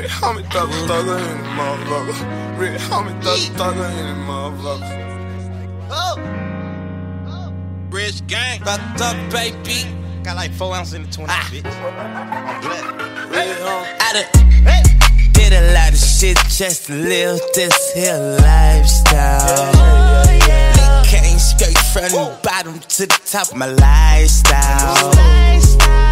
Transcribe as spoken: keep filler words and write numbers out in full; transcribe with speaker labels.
Speaker 1: Rick Homie thug thugger in the motherfucker. Rick Homie thug thugger in the motherfucker.
Speaker 2: Oh, Rich gang, fucked up, baby. Got like four ounces in the twenty, ah. Bitch. I'm glad.
Speaker 1: Rick Homie.
Speaker 3: I done hey. Did a lot of shit just to live this here lifestyle.
Speaker 1: Yeah, yeah, yeah.
Speaker 3: Came straight from the bottom to the top of my lifestyle.